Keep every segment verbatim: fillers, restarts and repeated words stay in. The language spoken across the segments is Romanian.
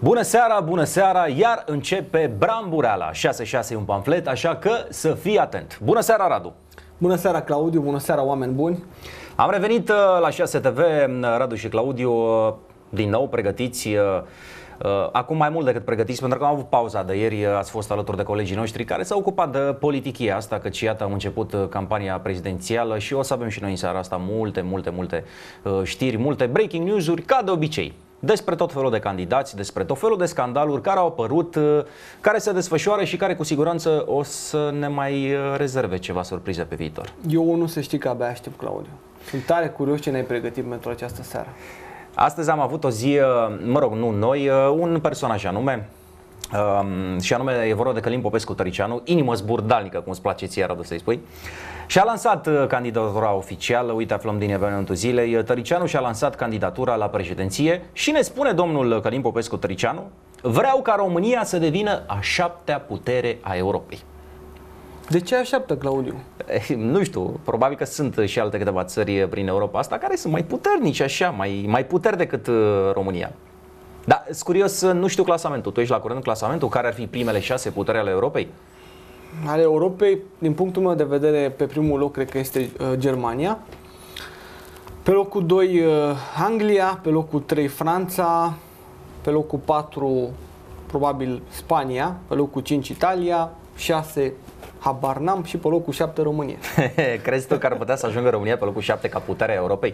Bună seara, bună seara, iar începe Brambureala. șase șase e un pamflet, așa că să fii atent. Bună seara, Radu. Bună seara, Claudiu, bună seara, oameni buni. Am revenit la șase T V, Radu și Claudiu, din nou pregătiți. Acum mai mult decât pregătiți, pentru că am avut pauza de ieri, ați fost alături de colegii noștri care s-au ocupat de politichia asta, căci iată am început campania prezidențială și o să avem și noi în seara asta multe, multe, multe știri, multe breaking news-uri, ca de obicei. Despre tot felul de candidați, despre tot felul de scandaluri care au apărut, care se desfășoară și care cu siguranță o să ne mai rezerve ceva surprize pe viitor. Eu nu să știi că abia aștept, Claudiu. Sunt tare curios ce ne-ai pregătit pentru această seară. Astăzi am avut o zi, mă rog, nu noi, un personaj anume, și anume e vorba de Călin Popescu Tăricianu, inimă zburdalnică, cum îți place ție, Radu, să-i spui. Și-a lansat candidatura oficială, uite, aflăm din evenimentul zilei. Tăricianu și-a lansat candidatura la președinție și ne spune domnul Călin Popescu Tăricianu: vreau ca România să devină a șaptea putere a Europei. De ce așteaptă, Claudiu? Nu știu, probabil că sunt și alte câteva țări prin Europa asta care sunt mai puternici așa, mai, mai puteri decât România. Dar, sunt curios, nu știu clasamentul. Tu ești la curent clasamentul? Care ar fi primele șase puteri ale Europei? Ale Europei, din punctul meu de vedere, pe primul loc cred că este uh, Germania. Pe locul doi uh, Anglia, pe locul trei Franța, pe locul patru probabil Spania, pe locul cinci Italia, șase habar n-am și pe locul șapte România. Crezi tu că ar putea să ajungă România pe locul șapte ca putere a Europei?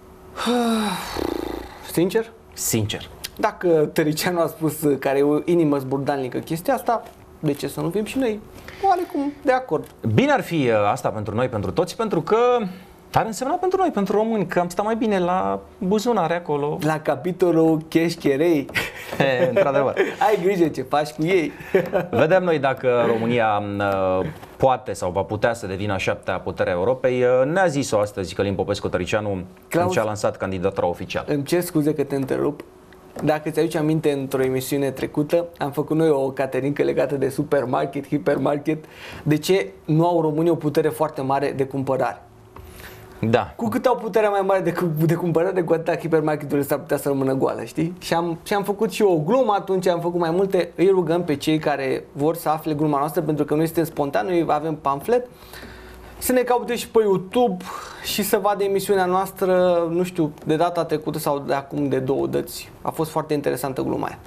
Sincer? Sincer. Dacă Tăricianu a spus că are o inimă zburdalnică chestia asta, de ce să nu fim și noi oarecum de acord? Bine ar fi asta pentru noi, pentru toți, pentru că ar însemna pentru noi, pentru români, că am stat mai bine la buzunare acolo. La capitolul cash-cherei. Într-adevăr. Ai grijă ce faci cu ei. Vedem noi dacă România uh, poate sau va putea să devină a șaptea putere a Europei. Uh, ne-a zis-o astăzi Călin Popescu Tăricianu când și-a lansat candidatura oficială. Îmi cer scuze că te întrerup. Dacă ți-aduci aminte, într-o emisiune trecută am făcut noi o caterincă legată de supermarket, hipermarket. De ce nu au românii o putere foarte mare de cumpărare? Da. Cu cât au puterea mai mare de, de cumpărare, cu atâta hipermarketurile s-ar putea să rămână goală, știi? Și am, și am făcut și o glumă atunci, am făcut mai multe. Îi rugăm pe cei care vor să afle gluma noastră, pentru că noi suntem spontani, noi avem pamflet, să ne caute și pe YouTube și să vadă emisiunea noastră, nu știu, de data trecută sau de acum de două dăți. A fost foarte interesantă gluma aia.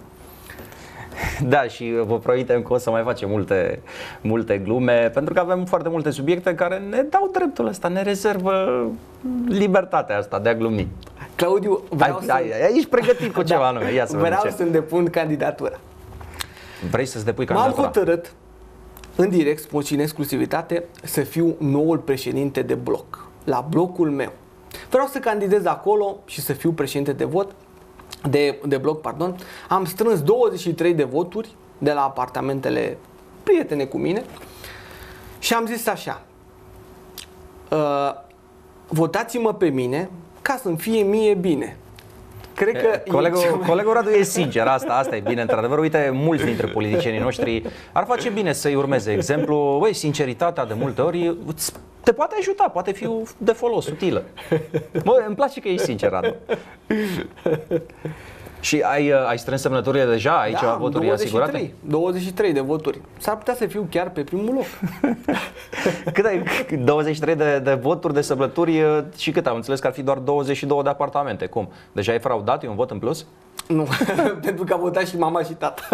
Da, și vă promitem că o să mai facem multe, multe glume, pentru că avem foarte multe subiecte care ne dau dreptul ăsta, ne rezervă libertatea asta de a glumi. Claudiu, vreau ai, să... ai, ai, ești pregătit cu ceva da, anume, ia să vreau să-mi depun candidatura. Vrei să-ți depui candidatura? M-am hotărât, în direct, spun și în exclusivitate, să fiu noul președinte de bloc, la blocul meu. Vreau să candidez acolo și să fiu președinte de vot, de, de bloc, pardon. Am strâns douăzeci și trei de voturi de la apartamentele prietene cu mine și am zis așa: uh, votați-mă pe mine ca să-mi fie mie bine. Cred că colegul, mai... colegul Radu e sincer, asta, asta e bine, într-adevăr. Uite, mulți dintre politicienii noștri ar face bine să-i urmeze exemplu. Băi, sinceritatea de multe ori te poate ajuta, poate fi de folos, utilă. Bă, îmi place că ești sincer, Radu. Și ai, ai strâns semnăturile deja? Aici da, voturi asigurate? douăzeci și trei de voturi. S-ar putea să fiu chiar pe primul loc. Cât ai? douăzeci și trei de, de voturi, de semnături și cât? Am înțeles că ar fi doar douăzeci și două de apartamente. Cum? Deja ai fraudat? E un vot în plus? Nu, pentru că a votat și mama și tata.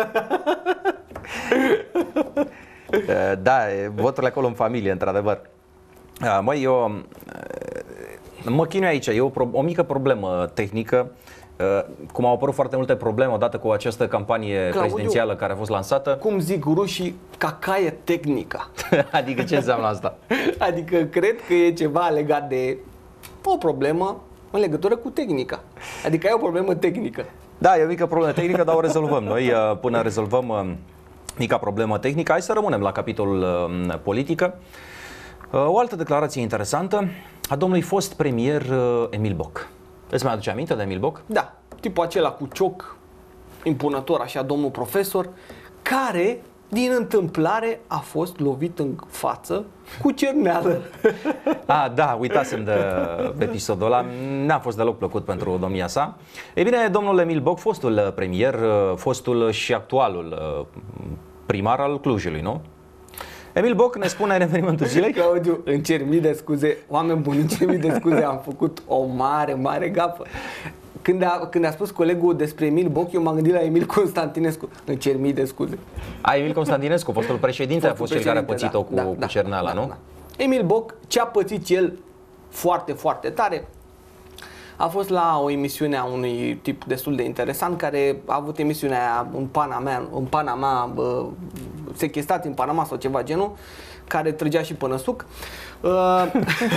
Da, voturile acolo în familie, într-adevăr. Măi, eu mă chinui aici, e o, o mică problemă tehnică. Cum au apărut foarte multe probleme odată cu această campanie Claudiu, prezidențială care a fost lansată. Cum zic rușii, cacaie tehnica. Adică ce înseamnă asta? Adică cred că e ceva legat de o problemă în legătură cu tehnica. Adică ai o problemă tehnică. Da, e o mică problemă tehnică, dar o rezolvăm noi. Până rezolvăm mica problemă tehnică, hai să rămânem la capitolul politică. O altă declarație interesantă a domnului fost premier Emil Boc. Îți mai aduce aminte de Emil Boc? Da, tipul acela cu cioc, impunător, așa, domnul profesor, care din întâmplare a fost lovit în față cu cerneală. Ah, da, uitasem de episodul ăla, n-a fost deloc plăcut pentru domnia sa. Ei bine, domnul Emil Boc, fostul premier, fostul și actualul primar al Clujului, nu? Emil Boc ne spune în evenimentul zilei. Claudiu, îmi cer mii de scuze, oameni buni, îmi cer mii de scuze, am făcut o mare, mare gafă. Când a, când a spus colegul despre Emil Boc, eu m-am gândit la Emil Constantinescu. Îmi cer mii de scuze. A, Emil Constantinescu, fostul președinte, fostul a fost cel care a pățit-o da, cu, da, cu cerneala, da, nu? Da. Emil Boc, ce a pățit el foarte, foarte tare, a fost la o emisiune a unui tip destul de interesant care a avut emisiunea aia în Panama, în Panama, bă, sechestrați în Panama sau ceva genul, care trăgea și până suc. Uh,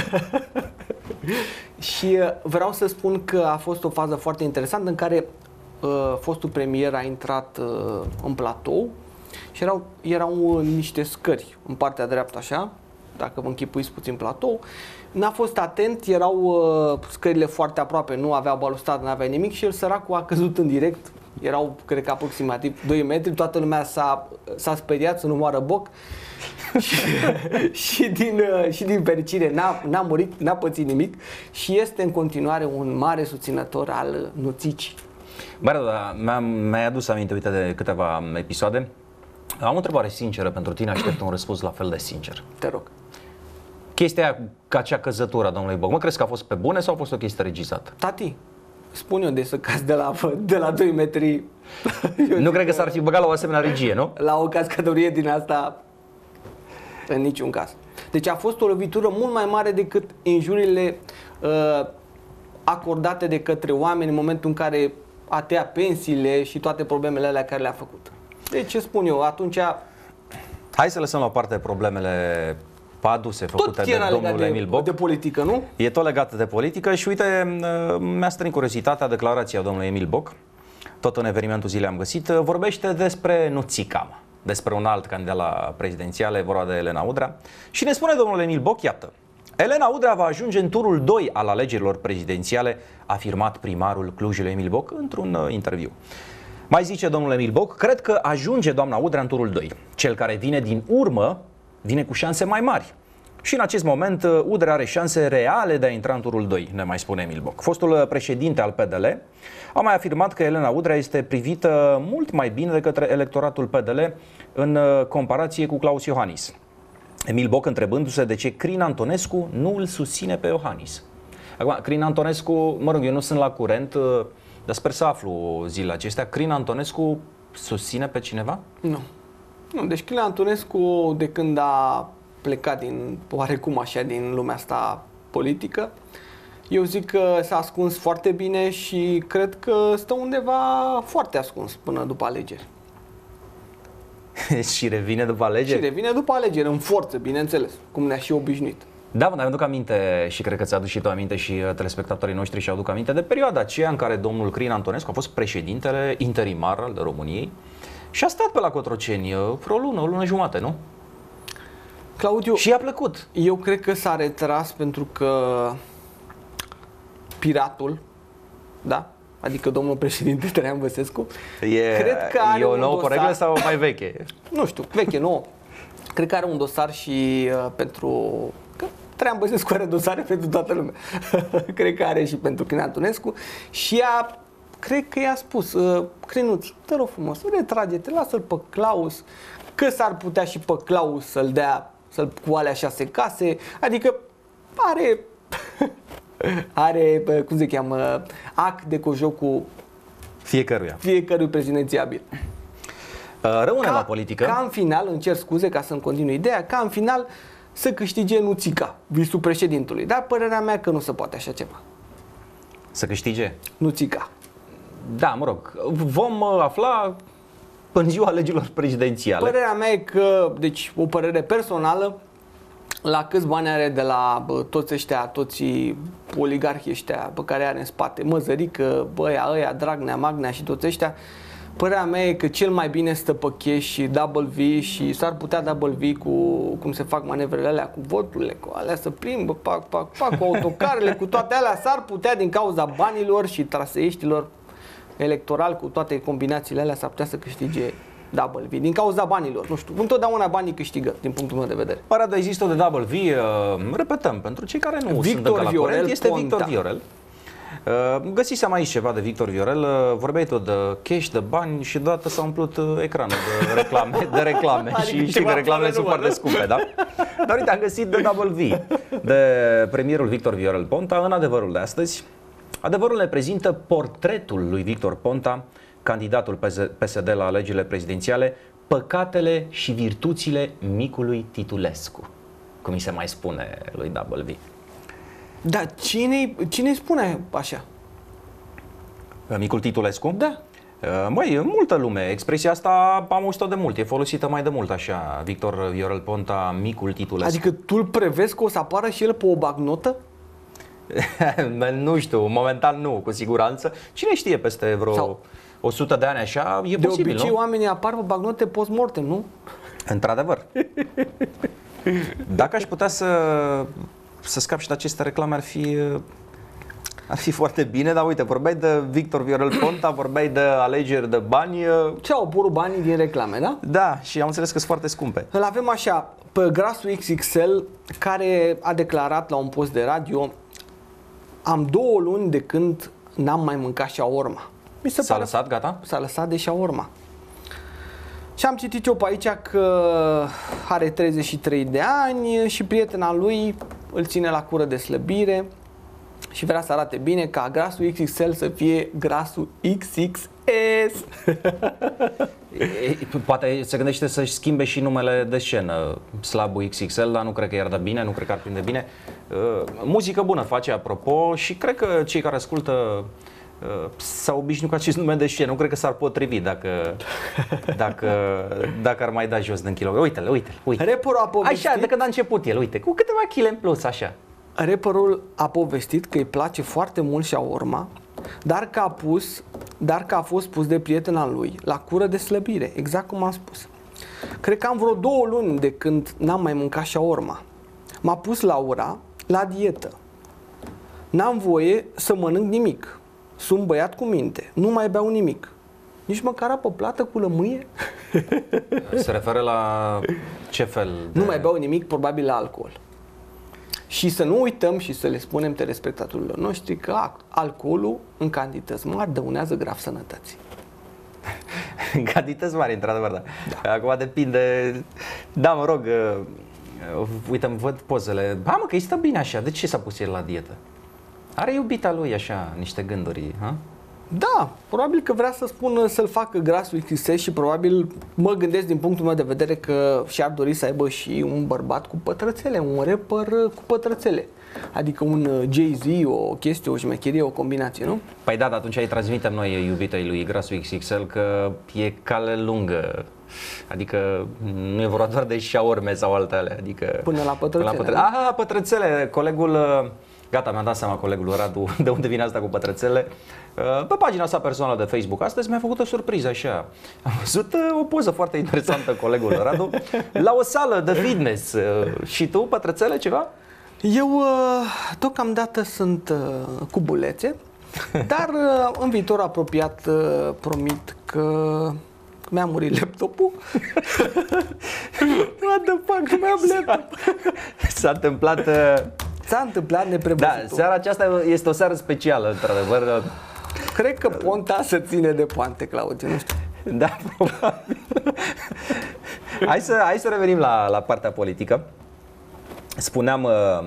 și vreau să spun că a fost o fază foarte interesantă în care uh, fostul premier a intrat uh, în platou și erau, erau niște scări în partea dreaptă așa, dacă vă închipuiți puțin platou. N-a fost atent, erau uh, scările foarte aproape, nu avea balustradă, nu avea nimic și el săracul a căzut în direct. Erau, cred că aproximativ doi metri, toată lumea s-a, s-a speriat să nu moară Boc și, și, din, uh, și din fericire n-a, n-a murit, n-a pățit nimic și este în continuare un mare susținător al Nuțicii. Bă, da, mi-am, mi-ai adus aminte, uite, de câteva episoade. Am o întrebare sinceră pentru tine, aștept un răspuns la fel de sincer. Te rog. Chestia aia ca acea căzătură a domnului Boc, mă, crezi că a fost pe bune sau a fost o chestie regizată? Tati, spun eu de să cazi de la, de la doi metri. Nu cred că s-ar fi băgat la o asemenea regie, nu? La o cascătorie din asta, în niciun caz. Deci a fost o lovitură mult mai mare decât injuriile uh, acordate de către oameni în momentul în care a tăiat pensiile și toate problemele alea care le-a făcut. Deci ce spun eu, atunci... Hai să lăsăm la o parte problemele aduse, făcute de domnul de, Emil Boc. de politică, nu? E tot legat de politică și uite, mi-a strânit curiozitatea declarația domnului Emil Boc, tot în evenimentul zilei am găsit, vorbește despre Nuțica, despre un alt candidat la prezidențiale, vorba de Elena Udrea, și ne spune domnul Emil Boc, iată, Elena Udrea va ajunge în turul doi al alegerilor prezidențiale, a afirmat primarul Clujului Emil Boc într-un interviu. Mai zice domnul Emil Boc, cred că ajunge doamna Udrea în turul doi. Cel care vine din urmă vine cu șanse mai mari. Și în acest moment Udrea are șanse reale de a intra în turul doi, ne mai spune Emil Boc. Fostul președinte al P D L a mai afirmat că Elena Udrea este privită mult mai bine de către electoratul P D L în comparație cu Claus Iohannis. Emil Boc întrebându-se de ce Crin Antonescu nu îl susține pe Iohannis. Acum, Crin Antonescu, mă rog, eu nu sunt la curent, dar sper să aflu zilele acestea. Crin Antonescu susține pe cineva? Nu. Nu, deci Crin Antonescu, de când a plecat din, oarecum așa, din lumea asta politică, eu zic că s-a ascuns foarte bine și cred că stă undeva foarte ascuns până după alegeri. Și revine după alegeri? Și revine după alegeri, în forță, bineînțeles, cum ne-a și obișnuit. Da, dar mi-aduc aminte și cred că ți-a adus și tu aminte și telespectatorii noștri și aduc aminte de perioada aceea în care domnul Crin Antonescu a fost președintele interimar al României și a stat pe la Cotroceni vreo lună, o lună jumate, nu? Claudiu, și i-a plăcut. Eu cred că s-a retras pentru că piratul, da? Adică domnul președinte Traian Băsescu, e, cred că are e o un nouă dosar, poreclă sau mai veche? Nu știu, veche, nouă. Cred că are un dosar și uh, pentru... Că Traian Băsescu are dosare pentru toată lumea. Cred că are și pentru Crin Antonescu și ea, cred că i-a spus, uh, Crinuț, te rog frumos, retrage-te, lasă-l pe Claus, că s-ar putea și pe Claus să-l dea, să-l cu alea șase case, adică are... are, cum se cheamă, act de cojocul fiecăruia. Fiecărui prezidențiabil. Rămâne ca, la politică. Ca în final, îmi cer scuze ca să-mi continui ideea, ca în final să câștige Nuțica, visul președintului. Dar părerea mea că nu se poate așa ceva. Să câștige? Nuțica. Da, mă rog, vom afla în ziua alegerilor prezidențiale. Părerea mea e că, deci o părere personală, la câți bani are de la bă, toți ăștia, toți oligarhii ăștia pe care are în spate, Măzărică, băia, ăia, Dragnea, Magnea și toți ăștia, părerea mea e că cel mai bine stă pe cash și double V și s-ar putea double V cu, cum se fac manevrele alea, cu voturile, cu alea să plimbă, pac, pac, pac, cu autocarele, cu toate alea, s-ar putea din cauza banilor și traseiștilor electoral, cu toate combinațiile alea, s-ar putea să câștige Double V, din cauza banilor. Nu știu, întotdeauna banii câștigă, din punctul meu de vedere. Parada există de Double V, uh, repetăm, pentru cei care nu Victor sunt încă la Viorel curent, este Ponta. Victor Viorel. Uh, găsisem aici ceva de Victor Viorel, uh, vorbeai tot de cash, de bani și deodată s-a umplut uh, ecranul de reclame, de reclame Adică și știi că reclamele sunt foarte scumpe, da? Dar uite, am găsit de Double V, de premierul Victor Viorel Ponta, în adevărul de astăzi. Adevărul ne prezintă portretul lui Victor Ponta, candidatul P S D la alegerile prezidențiale, păcatele și virtuțile micului Titulescu, cum îi se mai spune lui Double V. Dar cine, cine spune așa? Micul Titulescu? Da. Măi, multă lume. Expresia asta am auzit-o de mult. E folosită mai de mult așa. Victor Viorel Ponta, micul Titulescu. Adică tu îl prevezi că o să apară și el pe o bagnotă? Nu știu, momentan nu, cu siguranță. Cine știe, peste vreo Sau... o sută de ani așa, e de posibil, obicei nu? oamenii apar pe bagnote post-mortem, nu? Într-adevăr. Dacă aș putea să, să scap și de aceste reclame, ar fi, ar fi foarte bine, dar uite, vorbeai de Victor Viorel Ponta, vorbeai de alegeri de bani. Ce au apărut banii din reclame, da? Da, și am înțeles că sunt foarte scumpe. Îl avem așa, pe Grasul X X L, care a declarat la un post de radio: am două luni de când n-am mai mâncat șaorma. Mi se S-a pare... lăsat, gata? S-a lăsat de șaorma. Și am citit eu pe aici că are treizeci și trei de ani și prietena lui îl ține la cură de slăbire și vrea să arate bine ca Grasul X X L să fie Grasul X X S. Poate se gândește să-și schimbe și numele de scenă, Slabul X X L, dar nu cred că i-ar da bine, nu cred că ar prinde bine. Muzică bună face, apropo, și cred că cei care ascultă s-au obișnuit cu acest nume de scenă. Nu cred că s-ar potrivi dacă, dacă, dacă ar mai da jos din kilograme. Uite-l, uite-l, uite. Rapperul a povestit... Așa, de când a început el, uite, cu câteva chile în plus, așa. Rapperul a povestit că îi place foarte mult șaorma, dar că a pus, dar că a fost pus de prietena lui la cură de slăbire, exact cum am spus. Cred că am vreo două luni de când n-am mai mâncat șaorma. M-a pus Laura la dietă. N-am voie să mănânc nimic. Sunt băiat cu minte, nu mai beau nimic. Nici măcar apă plată cu lămâie? Se referă la ce fel de... Nu mai beau nimic, probabil la alcool. Și să nu uităm și să le spunem telespectatorilor noștri că alcoolul în cantități mari dăunează grav sănătății. În cantități mari, într-adevăr, da. da. Acum depinde... Da, mă rog, uh, uite, îmi văd pozele. Ba, mă, că îi stă bine așa. De ce s-a pus el la dietă? Are iubita lui așa niște gânduri, ha? Da, probabil că vrea să spună să-l facă Grasul X X S și probabil mă gândesc din punctul meu de vedere că și-ar dori să aibă și un bărbat cu pătrățele, un rapper cu pătrățele. Adică un Jay-Z, o chestie, o șmecherie, o combinație, nu? Păi da, dar atunci îi transmitem noi iubitei lui Grasul X X L că e cale lungă. Adică nu e vorba doar de șaorme sau altele, adică... Până la pătrățele. Până la pătră... Aha, pătrățele, colegul... Gata, mi-am dat seama colegul Radu de unde vine asta cu pătrățele. Pe pagina sa personală de Facebook astăzi mi-a făcut o surpriză așa. Am văzut o poză foarte interesantă, colegul Radu, la o sală de fitness. Și tu, pătrățele, ceva? Eu deocamdată sunt cu bulețe, dar în viitor apropiat promit că mi-a murit laptopul. What the fuck, mi-am laptop. S-a întâmplat... S-a întâmplat neprevăzut. Da, seara aceasta este o seară specială, într-adevăr. Cred că Ponta se ține de poante, Claudiu, nu știu. Da, probabil. Hai să, hai să revenim la, la partea politică. Spuneam... Uh,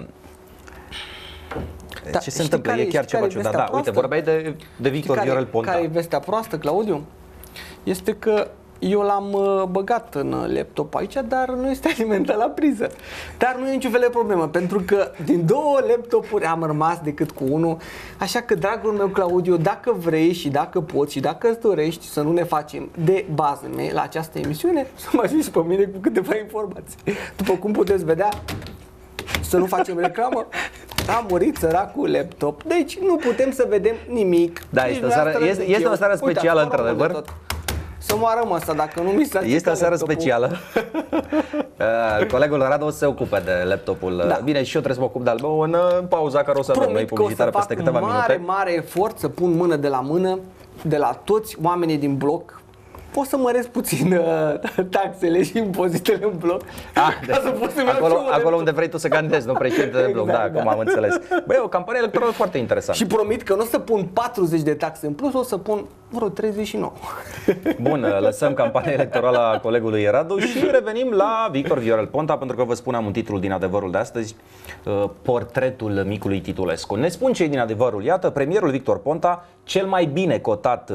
da, ce se întâmplă? E chiar ceva ciudat. Da, uite, vorbeai de, de Victor care, Viorel Ponta. Care e vestea proastă, Claudiu? Este că eu l-am băgat în laptop aici, dar nu este alimentat la priză. Dar nu e niciun fel de problemă, pentru că din două laptopuri am rămas decât cu unul. Așa că, dragul meu Claudiu, dacă vrei și dacă poți și dacă îți dorești să nu ne facem de bază la această emisiune, să mă ajungi pe mine cu câteva informații. După cum puteți vedea, să nu facem reclamă, a murit săracul laptop, deci nu putem să vedem nimic. Da, este o seară, este, este o seară specială, într-adevăr. Să moarăm asta, dacă nu mi s-a Este o seară specială. uh, colegul Radu o să se ocupe de laptopul. Da. Bine, și eu trebuie să mă ocup de al meu în pauza care o să avem noi publicitară peste câteva mare, minute. mare efort să pun mână de la mână de la toți oamenii din bloc pot să măresc puțin uh, taxele și impozitele în bloc. Ah, ca să pot să acolo, acolo unde vrei tu să candidezi, nu președinte de bloc, exact, da, acum da. Am înțeles. Băi, o campanie electorală foarte interesantă. Și promit că nu o să pun patruzeci de taxe în plus, o să pun vreo treizeci și nouă. Bun, lăsăm campania electorală a colegului Radu și revenim la Victor Viorel Ponta, pentru că vă spuneam un titlu din Adevărul de astăzi, portretul micului Titulescu. Ne spun cei din Adevărul, iată, premierul Victor Ponta, cel mai bine cotat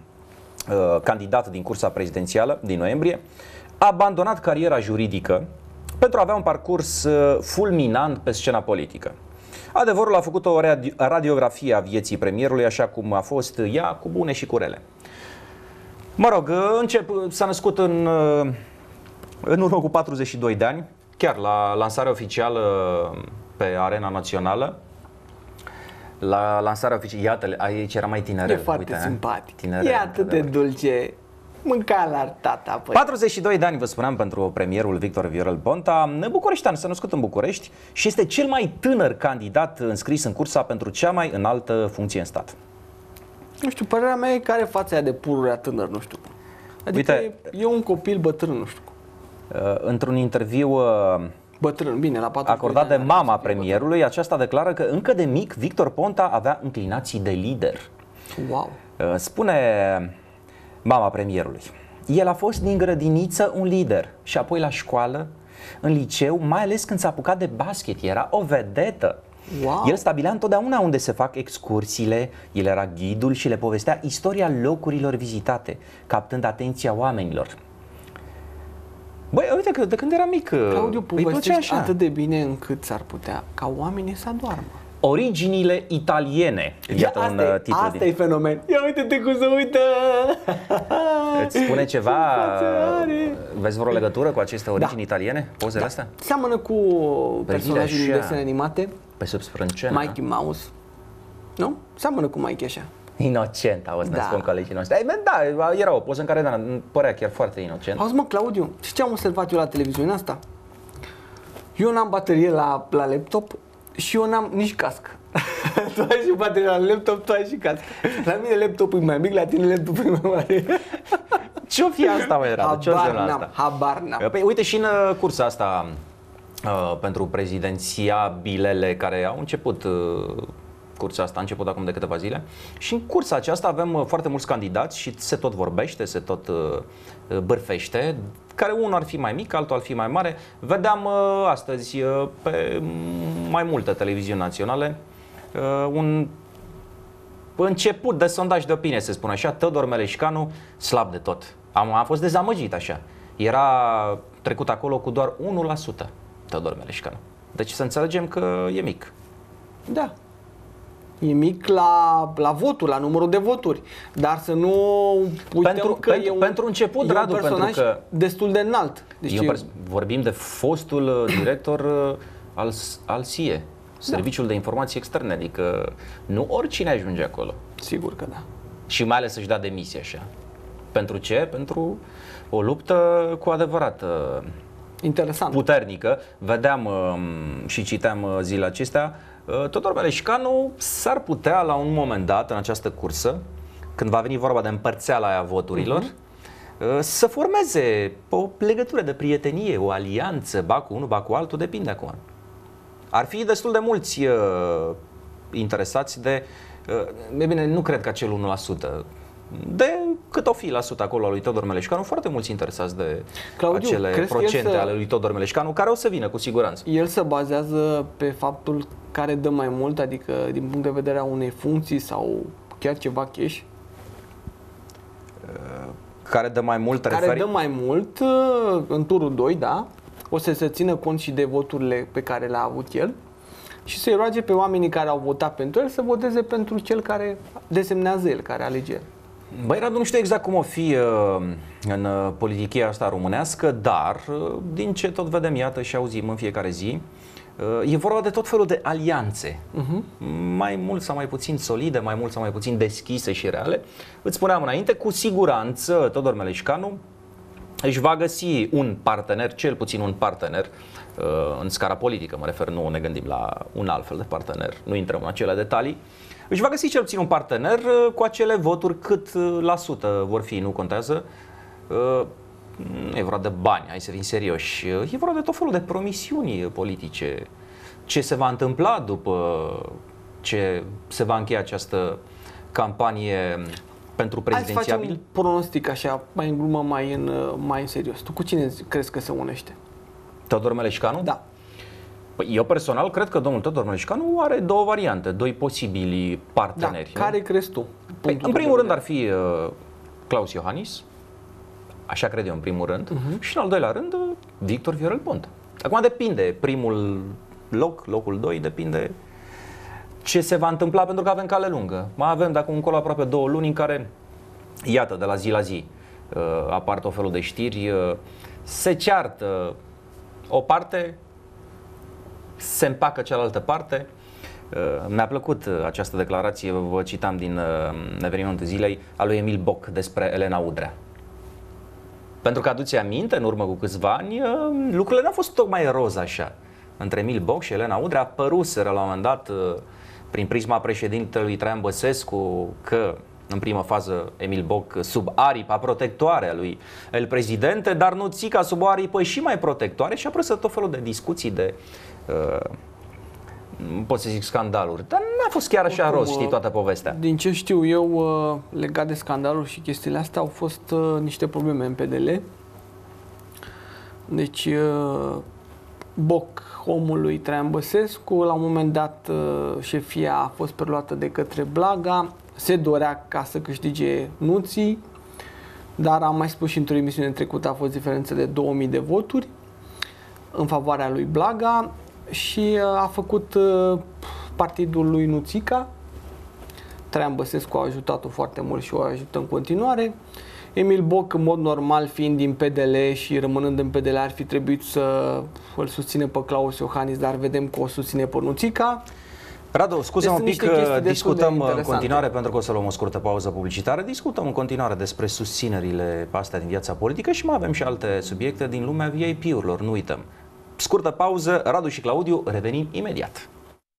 candidat din cursa prezidențială din noiembrie, a abandonat cariera juridică pentru a avea un parcurs fulminant pe scena politică. Adevărul a făcut o radiografie a vieții premierului așa cum a fost ea, cu bune și cu rele. Mă rog, încep, s-a născut în, în urmă cu patruzeci și doi de ani, chiar la lansarea oficială pe arena națională. La lansarea oficială, iată, aici era mai tinerel. E foarte uite, simpatic, tinerel, e atât de dulce. Mânca la tata. Păi. patruzeci și doi de ani, vă spuneam, pentru premierul Victor Viorel Ponta, bucureștean, s-a născut în București și este cel mai tânăr candidat înscris în cursa pentru cea mai înaltă funcție în stat. Nu știu, părerea mea e că are fața aia de pururea tânăr, nu știu. Adică Uite, e, e un copil bătrân, nu știu. Uh, într-un interviu uh, bătrân, bine, la acordat de, de mama premierului, bătrân. Aceasta declară că încă de mic Victor Ponta avea înclinații de lider. Wow. Uh, spune mama premierului: el a fost din grădiniță un lider și apoi la școală, în liceu, mai ales când s-a apucat de basket, era o vedetă. Wow. El stabilea întotdeauna unde se fac excursiile, el era ghidul și le povestea istoria locurilor vizitate, captând atenția oamenilor. Băi, uite că de când era mic, Claudiu, povestești atât de bine încât s-ar putea ca oamenii să adormă. Originile italiene. Iată asta un e, titlu asta din... e fenomen. Ia uite-te cum se uită! Îți spune ceva? Vezi vreo legătură cu aceste origini da. italiene? Pozele da. astea? Seamănă cu personajul din desene animate. Pe sub sprâncenă. Mikey Mouse. Nu? Seamănă cu Mikey așa. Inocent, auzi, Da. ne spun colegii noștri. Ai, da, era o poză în care da, părea chiar foarte inocent. Auzi mă, Claudiu, știi ce am observat eu la televiziunea asta? Eu n-am baterie la, la laptop și eu n-am nici cască. Tu ai și baterie la laptop, tu ai și cască. La mine laptopul e mai mic, la tine laptopul e mai mare. Ce-o fi asta, mă, Radu? Ce-o Habar asta? n-am, habar n-am. Păi uite și în uh, cursa asta uh, pentru prezidențiabilele care au început, uh, cursa asta a început acum de câteva zile, și în cursa aceasta avem uh, foarte mulți candidați și se tot vorbește, se tot uh, bârfește, care unul ar fi mai mic, altul ar fi mai mare. Vedeam uh, astăzi uh, pe mai multe televiziuni naționale uh, un început de sondaj de opinie, se spune așa, Teodor Meleșcanu slab de tot. Am, am fost dezamăgit așa. Era trecut acolo cu doar unu la sută Teodor Meleșcanu. Deci să înțelegem că e mic. Da. E mic la, la voturi, la numărul de voturi. Dar să nu uităm pentru, că pentru, e un, pentru început, e Radu, un personaj pentru că destul de înalt. Deci eu, vorbim de fostul director al, al S I E, Serviciul da. de Informații Externe, adică nu oricine ajunge acolo. Sigur că da. Și mai ales să-și dea demisia așa. Pentru ce? Pentru o luptă cu adevărat interesant, puternică. Vedeam um, și citeam uh, zilele acestea, uh, Teodor Meleșcanu s-ar putea la un moment dat în această cursă, când va veni vorba de împărțeala aia voturilor, uh-huh. uh, să formeze o legătură de prietenie, o alianță, ba cu unul, ba cu altul, depinde acum. Ar fi destul de mulți uh, interesați de, uh, e bine, nu cred că acel unu la sută, de cât o fi la sută acolo al lui Teodor Meleșcanu, foarte mulți interesați de Claudiu, acele procente ale lui Teodor Meleșcanu, care o să vină cu siguranță. El se bazează pe faptul care dă mai mult, adică din punct de vedere a unei funcții sau chiar ceva cash? Care dă mai mult, Care referi... dă mai mult în turul doi, da? O să se țină cont și de voturile pe care le-a avut el și să-i roage pe oamenii care au votat pentru el să voteze pentru cel care desemnează el, care alege el. Băi, Radu, nu știu exact cum o fi uh, în uh, politichia asta românească, dar uh, din ce tot vedem, iată și auzim în fiecare zi, uh, e vorba de tot felul de alianțe, uh-huh. mai mult sau mai puțin solide, mai mult sau mai puțin deschise și reale. Îți spuneam înainte, cu siguranță Teodor Meleșcanu își va găsi un partener, cel puțin un partener uh, în scara politică, mă refer, nu ne gândim la un alt fel de partener, nu intrăm în acele detalii. Își va găsi cel puțin un partener cu acele voturi, cât la sută vor fi, nu contează, nu e vorba de bani, hai să fim serioși, e vorba de tot felul de promisiuni politice. Ce se va întâmpla după ce se va încheia această campanie pentru prezidențiabil? Hai să facem un pronostic așa, mai în glumă, mai în, mai în serios. Tu cu cine crezi că se unește? Teodor Meleșcanu? Da. Păi eu personal cred că domnul Teodor Meleșcanu are două variante, doi posibili parteneri. Da. Care crezi tu? Păi, în primul rând ar fi uh, Klaus Iohannis, așa cred eu în primul rând, uh-huh. și în al doilea rând uh, Victor Viorel Ponta. Acum depinde, primul loc, locul doi, depinde ce se va întâmpla, pentru că avem cale lungă. Mai avem de acum încolo aproape două luni în care, iată, de la zi la zi uh, apar tot felul de știri, uh, se ceartă o parte, se împacă cealaltă parte. Uh, mi-a plăcut uh, această declarație, vă citam din uh, evenimentul zilei, a lui Emil Boc despre Elena Udrea. Pentru că aduți aminte, în urmă cu câțiva ani, uh, lucrurile n-au fost tocmai roz așa. Între Emil Boc și Elena Udrea apăruseră la un moment dat, uh, prin prisma președintelui Traian Băsescu, că în primă fază Emil Boc sub aripa protectoare a lui El Presidente, dar Nuțica sub o aripă și mai protectoare, și apără tot felul de discuții, de uh, nu pot să zic scandaluri, dar n-a fost chiar așa roz, știi, toată povestea. Din ce știu eu, legat de scandaluri și chestiile astea, au fost niște probleme în P D L. Deci Boc, omul lui Traian Băsescu, la un moment dat șefia a fost preluată de către Blaga, se dorea ca să câștige Nuții, dar am mai spus și într-o emisiune trecută, a fost diferență de două mii de voturi în favoarea lui Blaga și a făcut partidul lui Nuțica. Traian Băsescu a ajutat-o foarte mult și o ajută în continuare. Emil Boc, în mod normal, fiind din P D L și rămânând în P D L, ar fi trebuit să îl susține pe Klaus Iohannis, dar vedem că o susține pe Nuțica. Radu, scuze-mă un pic că discutăm în continuare, pentru că o să luăm o scurtă pauză publicitară, discutăm în continuare despre susținerile astea din viața politică și mai avem și alte subiecte din lumea V I P-urilor, nu uităm. Scurtă pauză, Radu și Claudiu, revenim imediat.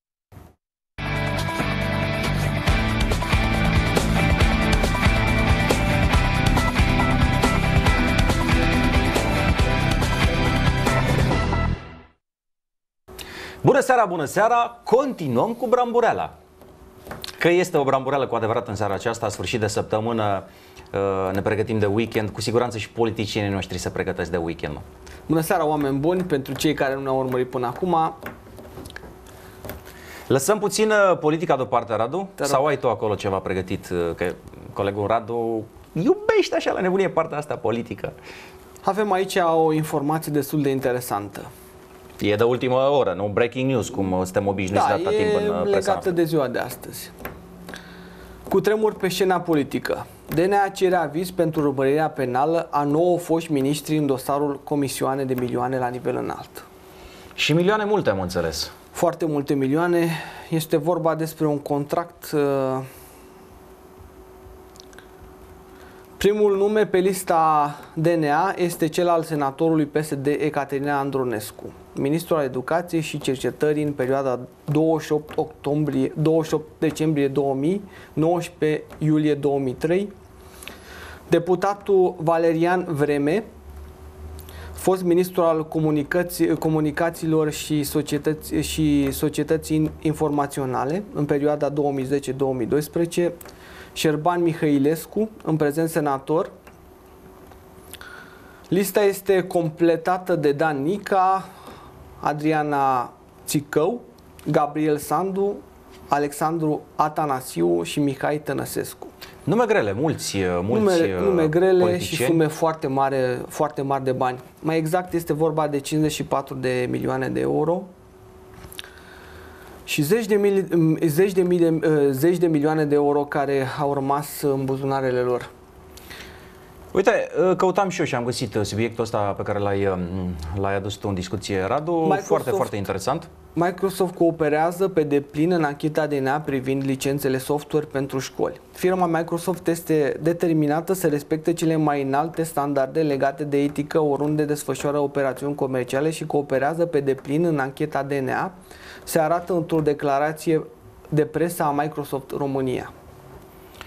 Bună seara, bună seara! Continuăm cu brambureala. Că este o brambureală cu adevărat în seara aceasta, sfârșit de săptămână, ne pregătim de weekend, cu siguranță și politicienii noștri se pregătesc de weekend. Mă. Bună seara, oameni buni, pentru cei care nu ne-au urmărit până acum. Lăsăm puțin politica deoparte, Radu? Sau ai tu acolo ceva pregătit? Că colegul Radu iubește așa la nebunie partea asta politică. Avem aici o informație destul de interesantă. E de ultimă oră, nu breaking news, cum suntem obișnuiți da, de atâta timp în presa. Da, e legată de ziua de astăzi. Cu tremur pe scena politică. D N A cere aviz pentru urmărirea penală a nouă foști miniștri în dosarul comisioane de milioane la nivel înalt. Și milioane multe, am înțeles. Foarte multe milioane. Este vorba despre un contract. Uh, primul nume pe lista D N A este cel al senatorului P S D Ecaterina Andronescu, ministrul al Educației și Cercetării în perioada douăzeci și opt octombrie, douăzeci și opt decembrie două mii, nouăsprezece iulie două mii trei, deputatul Valerian Vreme, fost ministru al comunicații, comunicațiilor și societății, și societății informaționale în perioada două mii zece două mii doisprezece, Șerban Mihailescu, în prezent senator. Lista este completată de Dan Nica, Adriana Țicău, Gabriel Sandu, Alexandru Atanasiu și Mihai Tănăsescu. Nume grele, mulți, mulți nume, nume grele politicieni. Și sume foarte mari, foarte mari de bani. Mai exact este vorba de cincizeci și patru de milioane de euro și zeci de, mili, zeci, de mii de, zeci de milioane de euro care au rămas în buzunarele lor. Uite, căutam și eu și am găsit subiectul ăsta pe care l-ai, l-ai adus tu în discuție, Radu, Microsoft, foarte, foarte interesant. Microsoft cooperează pe deplin în ancheta D N A privind licențele software pentru școli. Firma Microsoft este determinată să respecte cele mai înalte standarde legate de etică oriunde desfășoară operațiuni comerciale și cooperează pe deplin în ancheta D N A, se arată într-o declarație de presă a Microsoft România.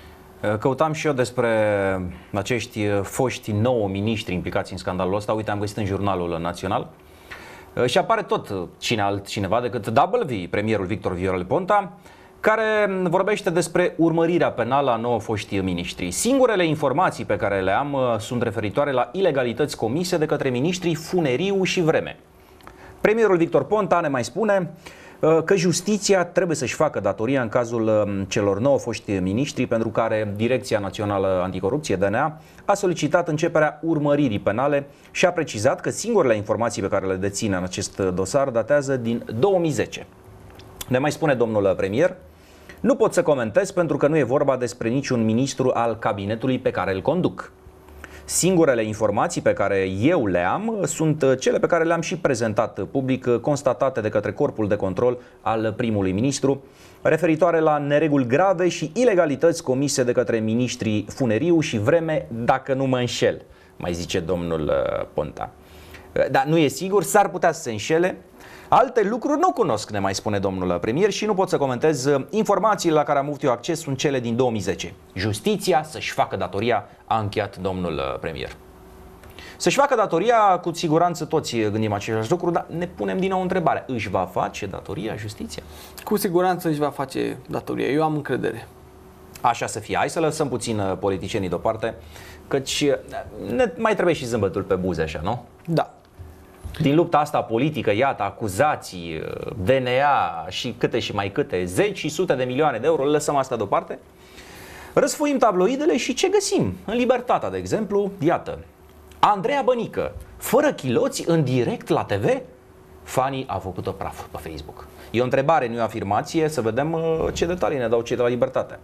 Căutam și eu despre acești foști nouă miniștri implicați în scandalul ăsta. Uite, am găsit în Jurnalul Național. Și apare tot cine altcineva decât W, premierul Victor Viorel Ponta, care vorbește despre urmărirea penală a nouă foști miniștri. Singurele informații pe care le am sunt referitoare la ilegalități comise de către miniștrii Funeriu și Vreme. Premierul Victor Ponta ne mai spune că justiția trebuie să-și facă datoria în cazul celor nouă foști miniștri, pentru care Direcția Națională Anticorupție, D N A, a solicitat începerea urmăririi penale și a precizat că singurele informații pe care le deține în acest dosar datează din două mii zece. Ne mai spune domnul premier: nu pot să comentez pentru că nu e vorba despre niciun ministru al cabinetului pe care îl conduc. Singurele informații pe care eu le am sunt cele pe care le-am și prezentat public, constatate de către corpul de control al primului ministru, referitoare la nereguli grave și ilegalități comise de către miniștrii Funeriu și Vreme, dacă nu mă înșel, mai zice domnul Ponta. Dar nu e sigur, s-ar putea să se înșele. Alte lucruri nu cunosc, ne mai spune domnul premier, și nu pot să comentez. Informațiile la care am avut eu acces sunt cele din două mii zece. Justiția să-și facă datoria, a încheiat domnul premier. Să-și facă datoria, cu siguranță toți gândim același lucru, dar ne punem din nou întrebarea: își va face datoria justiția? Cu siguranță își va face datoria, eu am încredere. Așa să fie. Hai să lăsăm puțin politicienii deoparte, căci ne mai trebuie și zâmbetul pe buze, așa, nu? Da. Din lupta asta politică, iată, acuzații, D N A și câte și mai câte, zeci și sute de milioane de euro, lăsăm asta deoparte. Răsfoim tabloidele și ce găsim? În Libertatea, de exemplu, iată: Andreea Bănică, fără chiloți, în direct la T V? Fanii a făcut-o praf pe Facebook. E o întrebare, nu e o afirmație, să vedem ce detalii ne dau cei de la Libertate.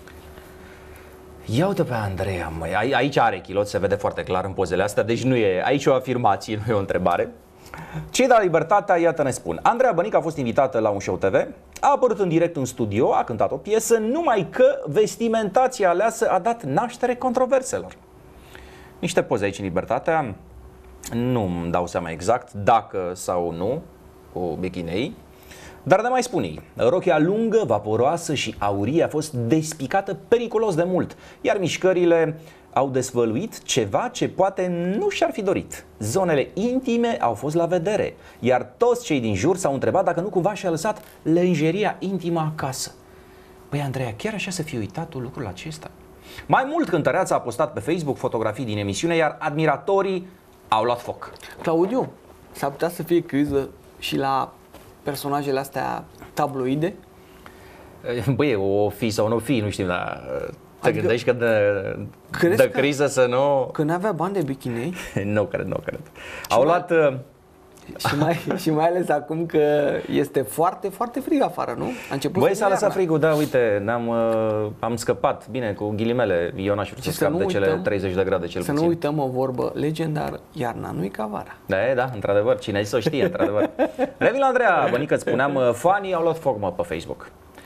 Ia uite pe Andreea, măi. Aici are chiloți, se vede foarte clar în pozele astea, deci nu e aici o afirmație, nu e o întrebare. Cei de la Libertatea, iată, ne spun: Andreea Bănică a fost invitată la un show T V, a apărut în direct în studio, a cântat o piesă, numai că vestimentația aleasă a dat naștere controverselor. Niște poze aici în Libertatea, nu îmi dau seama exact dacă sau nu, cu bichinei. Dar ne mai spun ei: rochia lungă, vaporoasă și aurie a fost despicată periculos de mult, iar mișcările au dezvăluit ceva ce poate nu și-ar fi dorit. Zonele intime au fost la vedere, iar toți cei din jur s-au întrebat dacă nu cumva și-a lăsat lenjeria intimă acasă. Păi, Andreea, chiar așa să fi uitat lucrul acesta? Mai mult, cântăreața a postat pe Facebook fotografii din emisiune, iar admiratorii au luat foc. Claudiu, s-ar putea să fie criză și la personajele astea tabloide? Băi, o fi sau nu fi, nu știm, dar te adică gândești că dă, dă că, criză să nu... Că n-avea bani de bichinei? Nu cred, nu cred. Au luat... Mai, și, mai, și mai ales acum că este foarte, foarte frig afară, nu? A început. Băi, s-a lăsat frigul, da, uite, ne-am, am scăpat, bine, cu ghilimele, eu n-aș vrea să scap de cele treizeci de grade cel să puțin. Să nu uităm o vorbă legendară: iarna nu-i ca vara. Da, da, într-adevăr, cine a zis o știe, într-adevăr. Revin la Andreea Bănică, îți spuneam, fanii au luat foc, mă, pe Facebook.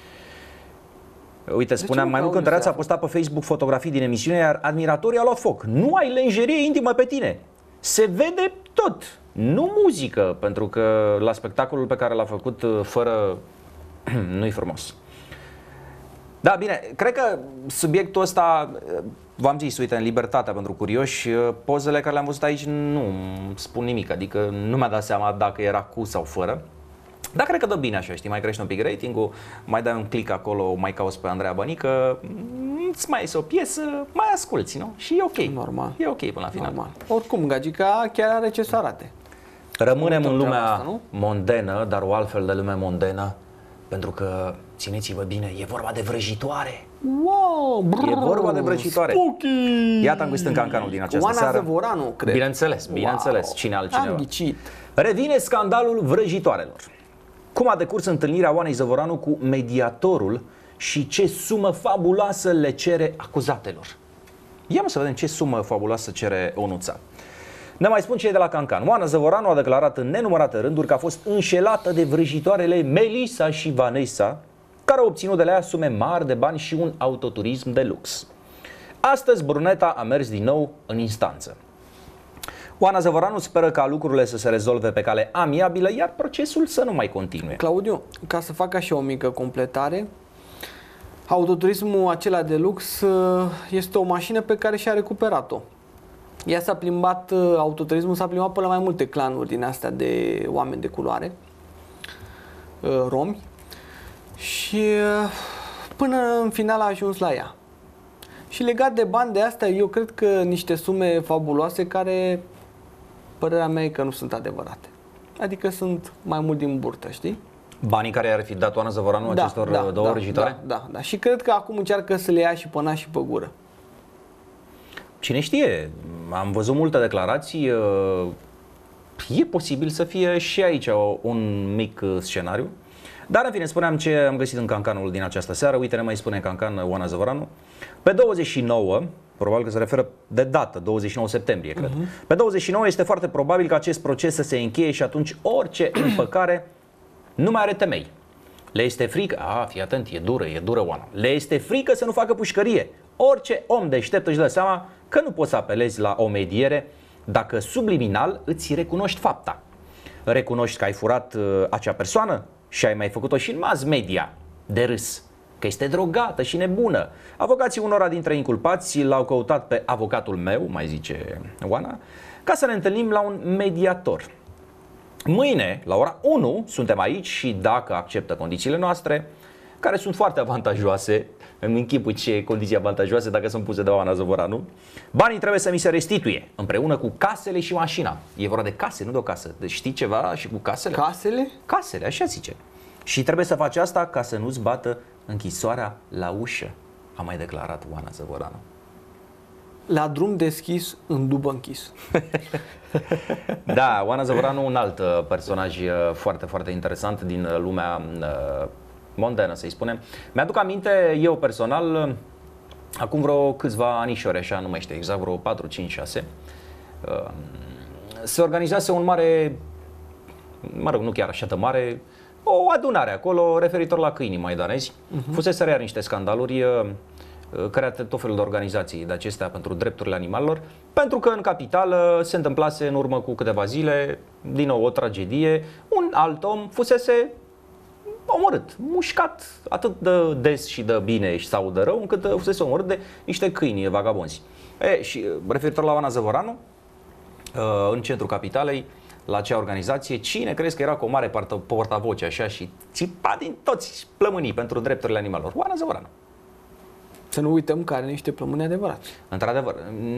Uite, spuneam, mai mult cântăreața a postat pe Facebook fotografii din emisiune, iar admiratorii au luat foc. Nu ai lenjerie intimă pe tine. Se vede tot. Nu muzică, pentru că la spectacolul pe care l-a făcut fără... nu-i frumos. Da, bine, cred că subiectul ăsta, v-am zis, uite, în Libertatea pentru curioși, pozele care le-am văzut aici nu spun nimic, adică nu mi-a dat seama dacă era cu sau fără. Dar cred că dă bine așa, știi, mai crește un pic ratingul, mai dai un click acolo, mai cauți pe Andreea Bănică, îți mai iese o piesă, mai asculți, nu? Și e ok. Normal. E ok până la final. Normal. Oricum, gagica chiar are ce să arate. Rămânem în lumea asta, mondenă, dar o altfel de lume mondenă, pentru că, țineți-vă bine, e vorba de vrăjitoare. Wow, brrr, e vorba de vrăjitoare. Spooky. Iată, am găsit în cancanul din această Oana seară. Zăvoranu, cred. Bineînțeles, bineînțeles, wow. Cine altcineva. Am ghicit. Revine scandalul vrăjitoarelor. Cum a decurs întâlnirea Oanei Zăvoranu cu mediatorul și ce sumă fabuloasă le cere acuzatelor. Ia să vedem ce sumă fabuloasă cere Onuța. Ne mai spun cei de la Cancan. Oana Zăvoranu a declarat în nenumărate rânduri că a fost înșelată de vrăjitoarele Melissa și Vanessa, care au obținut de la ea sume mari de bani și un autoturism de lux. Astăzi Bruneta a mers din nou în instanță. Oana Zăvoranu speră ca lucrurile să se rezolve pe cale amiabilă, iar procesul să nu mai continue. Claudiu, ca să fac așa o mică completare, Autoturismul acela de lux este o mașină pe care și-a recuperat-o. Ea s-a plimbat, autoturismul s-a plimbat pe la mai multe clanuri din astea de oameni de culoare, romi, și până în final a ajuns la ea. Și legat de bani de astea, eu cred că niște sume fabuloase care, părerea mea e că nu sunt adevărate. Adică sunt mai mult din burtă, știi? Banii care ar fi dat Oana Zăvoranu Da, acestor da, două da, regitoare? Da, da, da. Și cred că acum încearcă să le ia și pe nas și pe gură. Cine știe, am văzut multe declarații, e posibil să fie și aici un mic scenariu. Dar în fine, spuneam ce am găsit în cancanul din această seară. Uite, ne mai spune în cancan Oana Zăvoranu. Pe douăzeci și nouă, probabil că se referă de dată, douăzeci și nouă septembrie, cred. Uh-huh. Pe douăzeci și nouă este foarte probabil ca acest proces să se încheie și atunci orice împăcare nu mai are temei. Le este frică, a, fii atent, e dură, e dură Oana. Le este frică să nu facă pușcărie. Orice om deștept își dă seama că nu poți să apelezi la o mediere dacă subliminal îți recunoști fapta. Recunoști că ai furat uh, acea persoană și ai mai făcut-o și în mass media de râs, că este drogată și nebună. Avocații unora dintre inculpați l-au căutat pe avocatul meu, mai zice Oana, ca să ne întâlnim la un mediator. Mâine, la ora unu, suntem aici și dacă acceptă condițiile noastre, care sunt foarte avantajoase, îmi închipui ce condiții avantajoase dacă sunt puse de Oana Zăvoranu, banii trebuie să mi se restituie, împreună cu casele și mașina. E vorba de case, nu de o casă. Deci știi ceva și cu casele? Casele? Casele, așa zice. Și trebuie să faci asta ca să nu-ți bată închisoarea la ușă, a mai declarat Oana Zăvoranu. La drum deschis, în dubă închis. Da, Oana Zăvoranu, un alt personaj foarte, foarte interesant din lumea uh, mondană, să-i spunem. Mi-aduc aminte, eu personal, acum vreo câțiva anișori, așa, nu mai știu exact, vreo patru, cinci, șase, uh, se organizase un mare, mă rog, nu chiar așa de mare, o adunare acolo referitor la câinii maidanezi. Uh-huh. Fusese iar niște scandaluri uh, create tot felul de organizații de acestea pentru drepturile animalelor, pentru că în capitală se întâmplase în urmă cu câteva zile, din nou o tragedie, un alt om fusese omorât, mușcat atât de des și de bine sau de rău, încât fusese omorât de niște câini vagabonzi. E, și referitor la Oana Zăvoranu, în centrul capitalei, la acea organizație, cine crezi că era cu o mare portavoce așa și țipa din toți plămânii pentru drepturile animalelor? Oana Zăvoranu. Să nu uităm că are niște plămâni adevărați. Într-adevăr,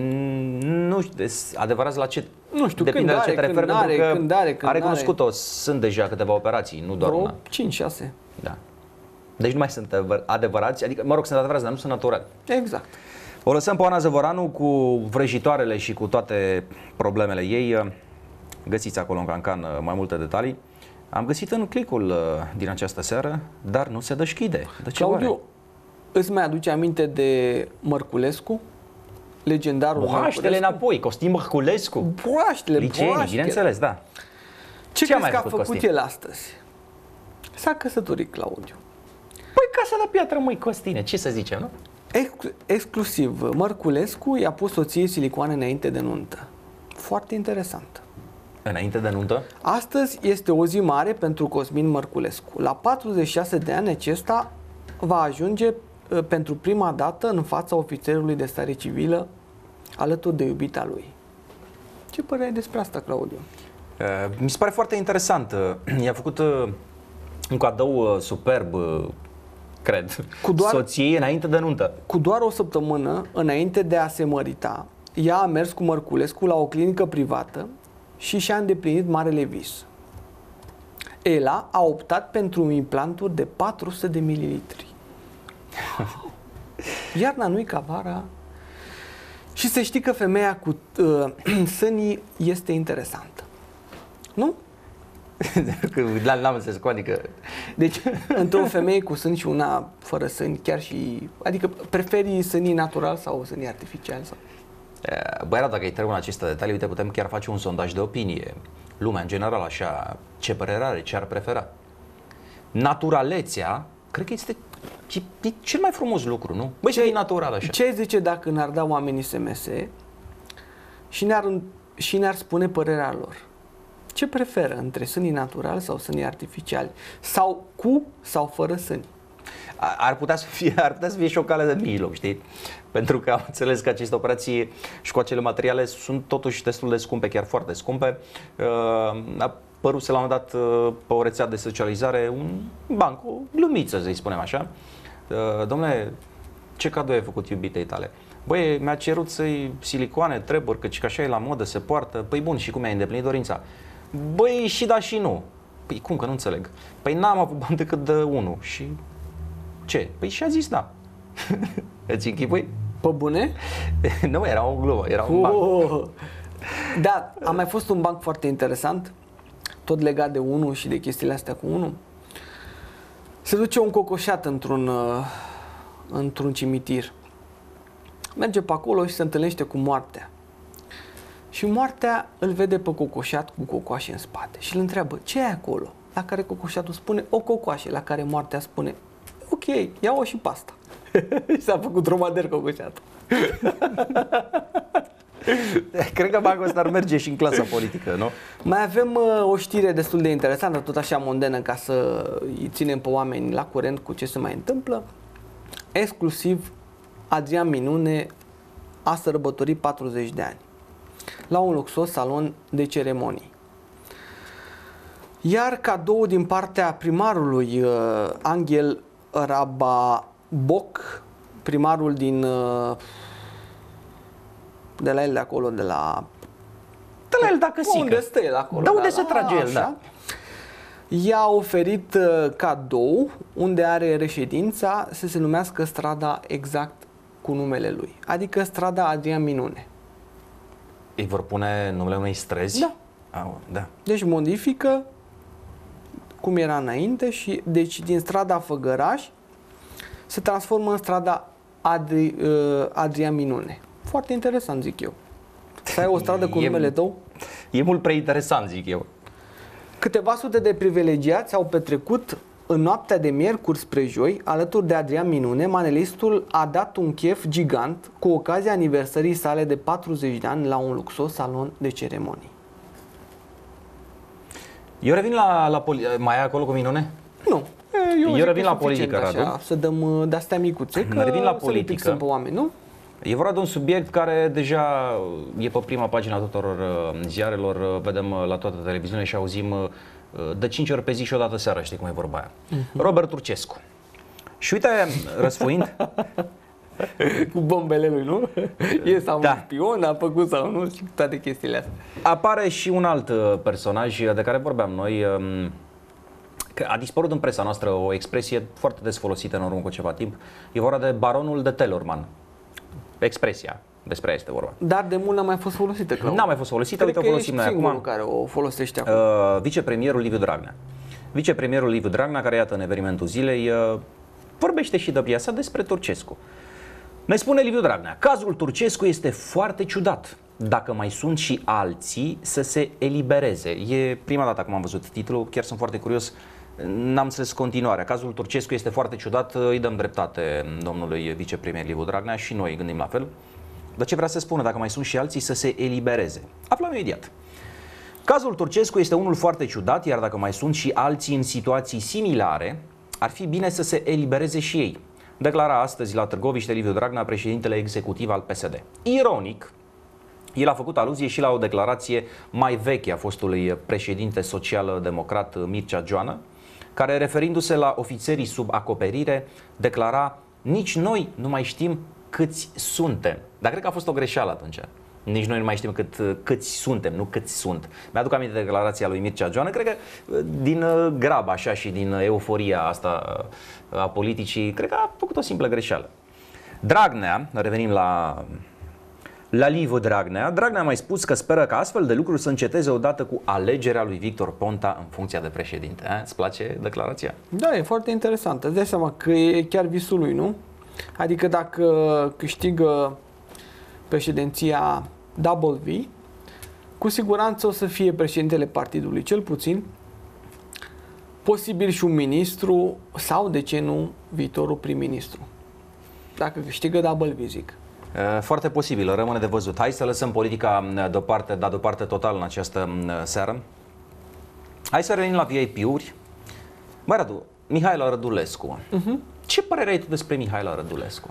nu știu, adevărați la ce? Nu știu, depinde când de ce are, te referi, când are, pentru că când are, când are cunoscut-o, sunt deja câteva operații, nu doar una. cinci șase. Da. Deci nu mai sunt adevărați, adică, mă rog, sunt adevărați, dar nu sunt naturali. Exact. O lăsăm pe Oana Zăvoranu cu vrăjitoarele și cu toate problemele ei. Găsiți acolo în cancan mai multe detalii. Am găsit în clicul din această seară, dar nu se deschide. De ce Claudiu, oare? îți mai aduce aminte de Mărculescu? Legendarul Boaștele înapoi, Costin Mărculescu. Boaștele, Liceenii, boaștele. bineînțeles, da. Ce, Ce a crezi mai că a făcut făcut Costin? el astăzi? S-a căsătorit, Claudiu. Păi Casa de Piatră, măi, Costine, ce să zicem, nu? Ex- exclusiv, Mărculescu i-a pus soției silicoane înainte de nuntă. Foarte interesant. Înainte de nuntă? Astăzi este o zi mare pentru Cosmin Mărculescu. La patruzeci și șase de ani acesta va ajunge uh, pentru prima dată în fața ofițerului de stare civilă alături de iubita lui. Ce părere ai despre asta, Claudiu? Uh, mi se pare foarte interesant. Uh, i-a făcut uh, un cadou uh, superb, uh, cred, Cu doar- soției înainte de nuntă. Cu doar o săptămână înainte de a se mărita, ea a mers cu Mărculescu la o clinică privată și și-a îndeplinit marele vis. Ela a optat pentru implanturi de patru sute de mililitri. Iarna nu-i ca vara. Și să știi că femeia cu uh, sânii este interesantă. Nu? N-am înțeles cum, adică... Deci, între o femeie cu sâni și una fără sâni, chiar și... Adică, preferi sânii natural sau sânii artificiali? Sau... Băi, dacă îi trebuie în aceste detalii, uite, putem chiar face un sondaj de opinie. Lumea, în general, așa, ce părere are, ce ar prefera. Naturalețea, cred că este e cel mai frumos lucru, nu? Băi, ce e natural așa. Ce zice dacă ne-ar da oamenii S M S și ne-ar, și ne-ar spune părerea lor? Ce preferă între sânii naturali sau sânii artificiali? Sau cu sau fără sâni? Ar putea să fie, ar putea să fie și o cale de mijloc, știi? Pentru că am înțeles că aceste operații și cu acele materiale sunt totuși destul de scumpe, chiar foarte scumpe. A apăruse la un moment dat pe o rețea de socializare un banc, o glumiță, să-i spunem așa. Dom'le, ce cadou ai făcut iubitei tale? Băi, mi-a cerut să-i silicoane, treburi, căci că așa e la modă, se poartă. Păi bun, și cum ai îndeplinit dorința? Băi, și da și nu. Păi cum, că nu înțeleg? Păi n-am avut bani decât de unul. Și ce? Păi și a zis da. Îți închipui? Pe bune? Nu, era o glumă, era un oh. banc. Da, a mai fost un banc foarte interesant, tot legat de unul și de chestiile astea cu unul. Se duce un cocoșat într-un într-un cimitir. Merge pe acolo și se întâlnește cu moartea. Și moartea îl vede pe cocoșat cu cocoașe în spate și îl întreabă, ce e acolo? La care cocoșatul spune, o cocoașă, la care moartea spune, ok, ia-o și pe asta. Și s-a făcut dromader cocoșatul. Cred că bancul ăsta ar merge și în clasa politică, nu? Mai avem uh, o știre destul de interesantă, tot așa mondenă, ca să îi ținem pe oameni la curent cu ce se mai întâmplă. Exclusiv Adrian Minune a sărbătorit patruzeci de ani la un luxos salon de ceremonii. Iar cadou din partea primarului uh, Angel Rababoc, primarul din uh, de la el de acolo, de la de la el, dacă sică. Unde stă el acolo? De unde da, se trage el, da. I-a oferit uh, cadou unde are reședința să se numească strada exact cu numele lui, adică strada Adrian Minune. Îi vor pune numele unei străzi? Da. Au, da. Deci modifică cum era înainte și deci din strada Făgăraș se transformă în strada Adri, uh, Adrian Minune. Foarte interesant, zic eu. Să ai o stradă cu e, numele tău? E mult prea interesant, zic eu. Câteva sute de privilegiați au petrecut în noaptea de miercuri spre joi, alături de Adrian Minune. Manelistul a dat un chef gigant cu ocazia aniversării sale de patruzeci de ani la un luxos salon de ceremonii. Eu revin la, la poli- mai ai acolo cu Minune? Nu. Eu, Eu revin la politică, așa, Radu. să dăm de-astea micuțe, că revin la să politică. pe oameni, nu? E vorba de un subiect care deja e pe prima pagina a tuturor ziarelor, vedem la toată televiziunea și auzim de cinci ori pe zi și o dată seara, știi cum e vorba aia. Uh-huh. Robert Turcescu. Și uite, răsfoind... cu bombele lui, nu? E sau da. un spion, a făcut sau nu, și toate chestiile astea. Apare și un alt personaj de care vorbeam noi, că a dispărut în presa noastră o expresie foarte des folosită în urmă cu ceva timp. E vorba de baronul de Tellerman. Expresia, despre aia este vorba. Dar de mult n-a mai fost folosită, Claudiu. N-a mai fost folosită, Cred uite o folosim că noi acum. care o folosește acum. Uh, vicepremierul Liviu Dragnea. Vicepremierul Liviu Dragnea, care iată în evenimentul zilei, uh, vorbește și de viața despre Turcescu. Ne spune Liviu Dragnea, cazul Turcescu este foarte ciudat. Dacă mai sunt și alții, să se elibereze. E prima dată acum am văzut titlul, chiar sunt foarte curios. N-am înțeles continuarea. Cazul Turcescu este foarte ciudat, îi dăm dreptate domnului vicepremier Liviu Dragnea și noi gândim la fel. Dar ce vrea să spună, dacă mai sunt și alții, să se elibereze? Aflăm imediat. Cazul Turcescu este unul foarte ciudat, iar dacă mai sunt și alții în situații similare, ar fi bine să se elibereze și ei. Declara astăzi la Târgoviște Liviu Dragnea, președintele executiv al P S D. Ironic, el a făcut aluzie și la o declarație mai veche a fostului președinte social-democrat Mircea Joană, care, referindu-se la ofițerii sub acoperire, declara: nici noi nu mai știm câți suntem. Dar cred că a fost o greșeală atunci. Nici noi nu mai știm cât, câți suntem, nu câți sunt. Mi-aduc aminte de declarația lui Mircea Joană, cred că din grab așa și din euforia asta a politicii, cred că a făcut o simplă greșeală. Dragnea, revenim la... La Liviu Dragnea, Dragnea a mai spus că speră că astfel de lucruri să înceteze odată cu alegerea lui Victor Ponta în funcția de președinte. A? Îți place declarația? Da, e foarte interesantă. Îți dai seama că e chiar visul lui, nu? Adică dacă câștigă președinția W, cu siguranță o să fie președintele partidului, cel puțin, posibil și un ministru sau, de ce nu, viitorul prim-ministru. Dacă câștigă W, zic. Foarte posibil, rămâne de văzut. Hai să lăsăm politica deoparte, dar deoparte total în această seară. Hai să revenim la V I P-uri. Băi, Radu, Mihaela Rădulescu. Uh-huh. Ce părere ai tu despre Mihaela Rădulescu?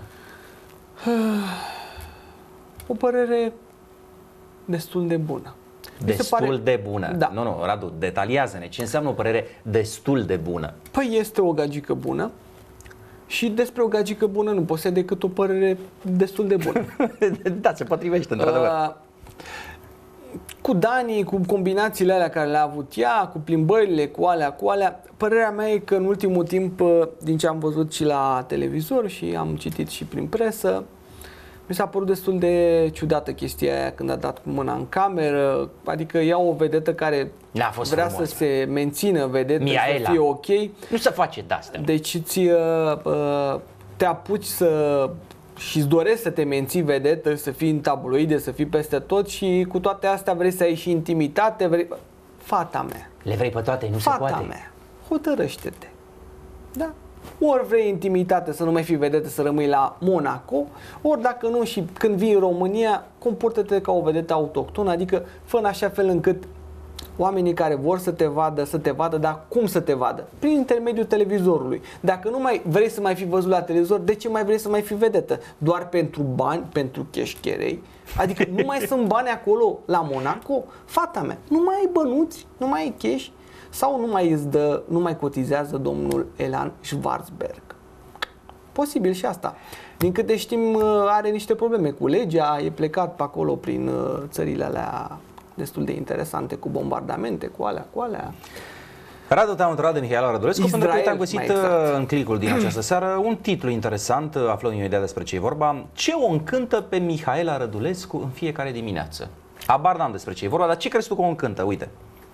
O părere destul de bună. Destul pare... de bună. Da. Nu, nu, Radu, detaliază-ne. Ce înseamnă o părere destul de bună? Păi este o gagică bună și despre o gagică bună nu poți să decât o părere destul de bună. Da, se potrivește, într-adevăr. Uh, cu Dani, cu combinațiile alea care le-a avut ea, cu plimbările, cu alea, cu alea, părerea mea e că în ultimul timp, din ce am văzut și la televizor și am citit și prin presă, mi s-a părut destul de ciudată chestia aia când a dat cu mâna în cameră, adică ia o vedetă care fost vrea frumos, să se mențină vedetă, Mihaela. Să fie ok. Nu se face de-astea. Deci ți, uh, te apuci să și îți dorești să te menții vedetă, să fii în tabloide, să fii peste tot și cu toate astea vrei să ai și intimitate, vrei... Fata mea. Le vrei pe toate, nu Fata se poate. Fata mea, hotărăște-te. Da? Ori vrei intimitate să nu mai fii vedetă, să rămâi la Monaco, ori dacă nu și când vii în România, comportă-te ca o vedetă autohtonă, adică fă în așa fel încât oamenii care vor să te vadă, să te vadă, dar cum să te vadă? Prin intermediul televizorului. Dacă nu mai vrei să mai fi văzut la televizor, de ce mai vrei să mai fi vedetă? Doar pentru bani, pentru cheșcherei? Adică nu mai sunt bani acolo la Monaco? Fata mea, nu mai ai bănuți, nu mai ai cash? Sau nu mai îți dă, nu mai cotizează domnul Elan Schwarzberg? Posibil și asta. Din câte știm, are niște probleme cu legea, e plecat pe acolo prin țările alea destul de interesante, cu bombardamente, cu alea, cu alea. Radu, te-am întrebat de Mihaela Rădulescu Israel, pentru că te-am găsit exact. în clicul din această seară un titlu interesant, aflăm imediat despre ce e vorba. Ce o încântă pe Mihaela Rădulescu în fiecare dimineață? Habar n-am despre ce e vorba, dar ce crezi tu că o încântă? Uite.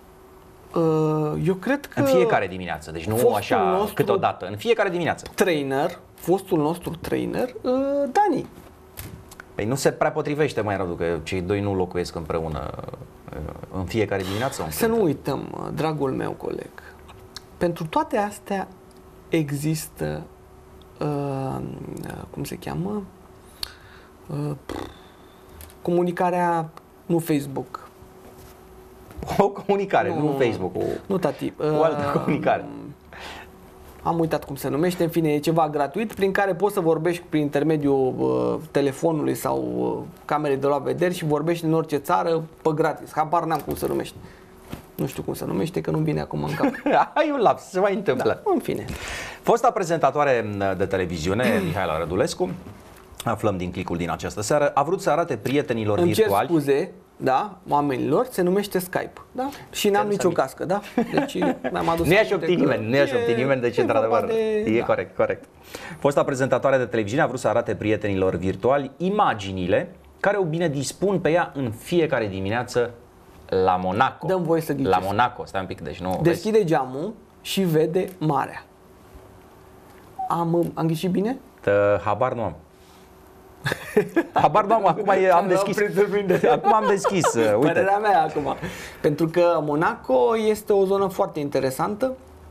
Eu cred că... În fiecare dimineață, deci nu așa câteodată, în fiecare dimineață. Trainer, fostul nostru trainer, Dani. Păi nu se prea potrivește, mai Radu, că cei doi nu locuiesc împreună în fiecare dimineață. Să nu uităm, dragul meu coleg, pentru toate astea există, uh, cum se cheamă, uh, comunicarea, nu Facebook. O comunicare, nu, nu Facebook. O, nu, tati. O altă uh, comunicare. Am uitat cum se numește, în fine, e ceva gratuit prin care poți să vorbești prin intermediul uh, telefonului sau uh, camerei de la vederi și vorbești în orice țară pe gratis. Habar n-am cum se numește. Nu știu cum se numește, că nu vine acum în cap. Ai un laps, se mai întâmplă. Da, în fine. Fosta prezentatoare de televiziune, Mihaela Rădulescu, aflăm din clicul din această seară, a vrut să arate prietenilor Îmi virtuali. cer scuze, da, oamenilor, se numește Skype, da? Și n-am nicio cască, da? Deci mi-am adus. Nu i-a șoptit nimeni, nu i-a șoptit nimeni, deci într-adevăr de... e da. corect, corect. Fosta prezentatoare de televiziune a vrut să arate prietenilor virtuali imaginile care o bine dispun pe ea în fiecare dimineață la Monaco. Dăm voie să ghicesc. La Monaco, stai un pic, deci nu. Deschide vezi? geamul și vede marea. Am, am ghicit bine? Tă, habar nu am. Habar nu am, acum am deschis. Acum am deschis, uite. Părerea mea acum. Pentru că Monaco este o zonă foarte interesantă,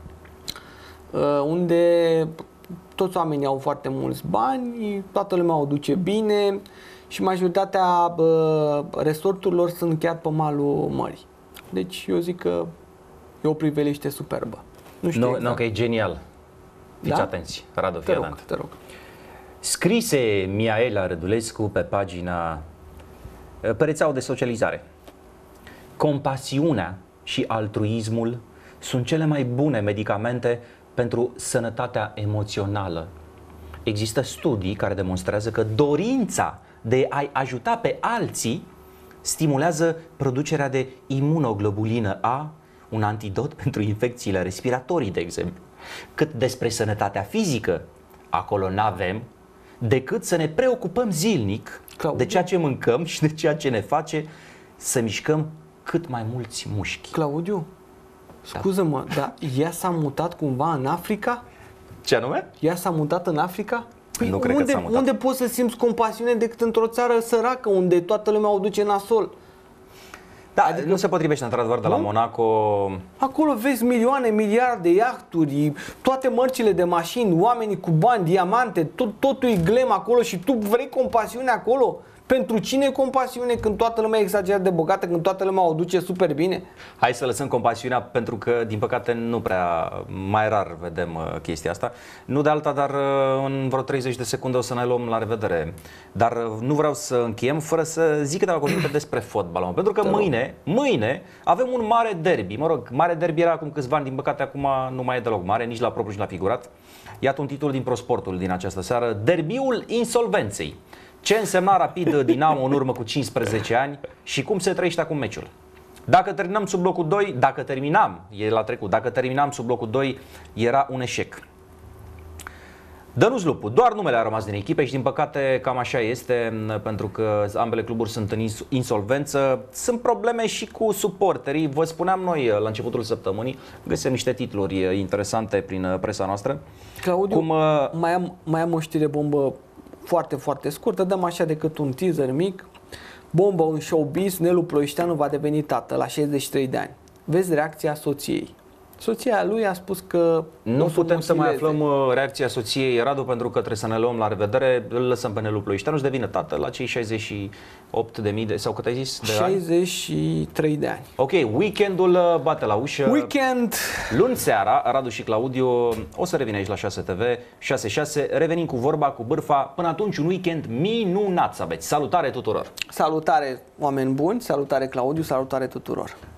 unde toți oamenii au foarte mulți bani, toată lumea o duce bine și majoritatea resorturilor sunt chiar pe malul mării. Deci eu zic că e o priveliște superbă. Nu știu Nu, exact. nu, că e genial. Fiți da? atenți, Radu, te fii rog, atent. te rog. Scrise Mihaela Rădulescu pe pagina, pe rețeaua de socializare. Compasiunea și altruismul sunt cele mai bune medicamente pentru sănătatea emoțională. Există studii care demonstrează că dorința de a-i ajuta pe alții stimulează producerea de imunoglobulină A, un antidot pentru infecțiile respiratorii, de exemplu. Cât despre sănătatea fizică, acolo n-avem decât să ne preocupăm zilnic Claudiu. de ceea ce mâncăm și de ceea ce ne face să mișcăm cât mai mulți mușchi. Claudiu, scuză-mă, dar ea s-a mutat cumva în Africa? Ce anume? Ea s-a mutat în Africa? Păi nu cred unde, că s-a mutat. Unde poți să simți compasiune decât într-o țară săracă, unde toată lumea o duce nasol? Da, adică nu se potrivește într-adevăr de la Monaco. Acolo vezi milioane, miliarde de iahturi, toate mărcile de mașini, oamenii cu bani, diamante, tot, totul e glem acolo și tu vrei compasiune acolo? Pentru cine compasiune când toată lumea e exagerat de bogată, când toată lumea o duce super bine? Hai să lăsăm compasiunea, pentru că, din păcate, nu prea, mai rar vedem uh, chestia asta. Nu de alta, dar uh, în vreo treizeci de secunde o să ne luăm la revedere. Dar uh, nu vreau să încheiem fără să zic câteva cuvinte despre fotbal. Pentru că mâine, mâine avem un mare derby. Mă rog, mare derby era acum câțiva ani, din păcate acum nu mai e deloc mare, nici la propriu, nici la figurat. Iată un titlu din ProSportul din această seară: Derbiul insolvenței. Ce însemna Rapid Dinamo în urmă cu cincisprezece ani și cum se trăiește acum meciul. Dacă terminăm sub locul doi, dacă terminam, e la trecut, dacă terminam sub locul doi, era un eșec. Dănuț Lupu, doar numele a rămas din echipe și din păcate cam așa este, pentru că ambele cluburi sunt în insolvență. Sunt probleme și cu suporterii. Vă spuneam noi la începutul săptămânii, găsim niște titluri interesante prin presa noastră. Claudiu, Cum, mai, am, mai am o știre bombă foarte, foarte scurtă, dăm așa decât un teaser mic. Bombă în showbiz, Nelu Ploieșteanu va deveni tată la șaizeci și trei de ani. Vezi reacția soției. Soția lui a spus că nu putem să mai aflăm reacția soției Radu, pentru că trebuie să ne luăm la revedere. Îl lăsăm pe Nelu Ploieșteanu să devină tată la cei șaizeci și opt de mii de, sau cât ai zis? De șaizeci și trei de ani. Ok, weekendul bate la ușă. Weekend. Luni seara, Radu și Claudiu o să revină aici la șase T V, șase șase, revenim cu vorba, cu bârfa. Până atunci un weekend minunat să aveți. Salutare tuturor! Salutare oameni buni, salutare Claudiu, salutare tuturor!